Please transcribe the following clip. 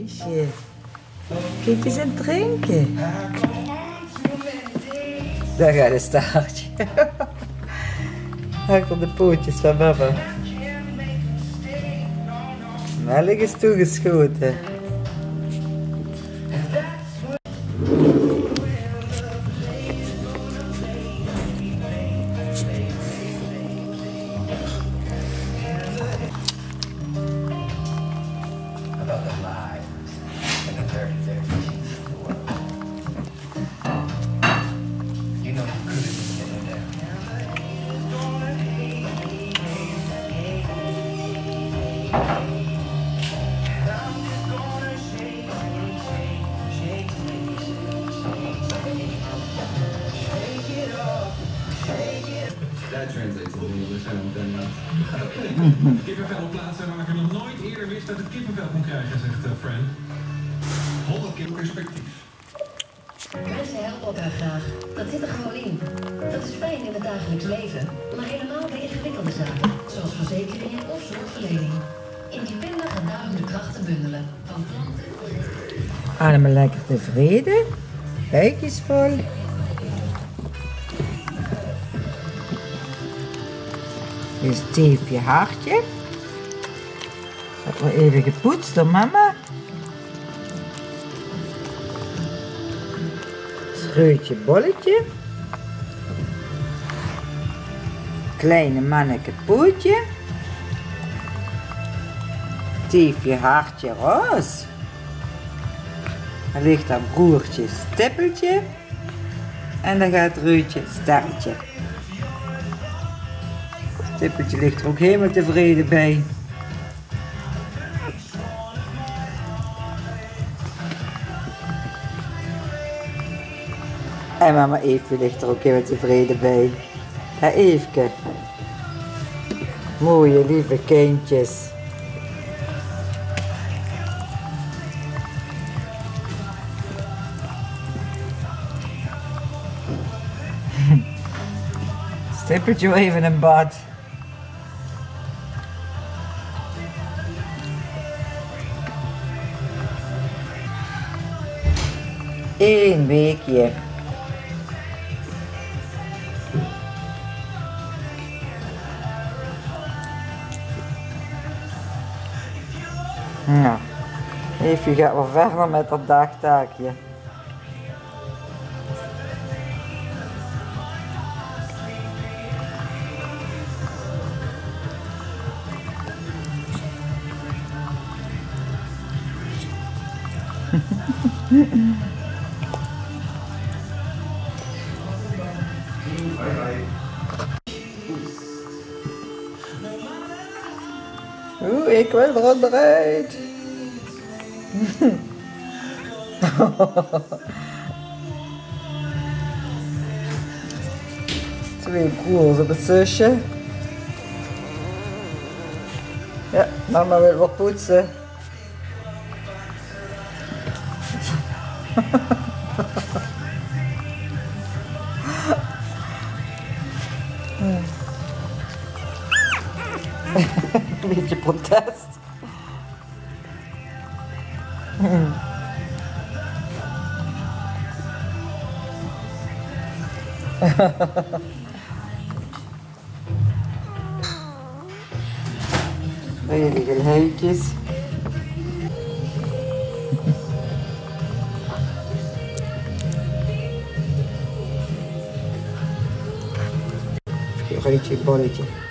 meisje. Kijk eens aan het drinken. Daar gaat een staartje. Achter de pootjes van mama. Melk is toegeschoten. That translates into English, I don't know. Kippenvel plaatsen waar ik er nog nooit eerder wist dat ik kippenvel kon krijgen, zegt Fran. 100 keer perspectief. Mensen helpen elkaar graag. Dat zit er gewoon in. Dat is fijn in het dagelijks leven, maar helemaal bij ingewikkelde zaken, zoals verzekeringen of zorgverlening. Independa gaat daarom de krachten bundelen. Van klanten. Allemaal lekker tevreden. Buikjes vol. Dit is Teefje Hartje. Dat wordt even gepoetst door mama. Schreutje Bolletje. Kleine manneke Poetje. Teefje Hartje Roos. Er ligt haar broertje Stippeltje. En dan gaat Reutje Sterretje. Stippeltje ligt er ook helemaal tevreden bij. En mama Eefje ligt er ook helemaal tevreden bij. Hé Eefke. Mooie lieve kindjes. Stippeltje even in bad. Eén weekje. Nou, Eefje gaat wel verder met dat dagtaakje. Oeh, ik wil er onderuit. Twee broers op het zusje. Ja, mama wil wat poetsen. Een beetje protest. Hier liggen huidjes. Een Bolletje.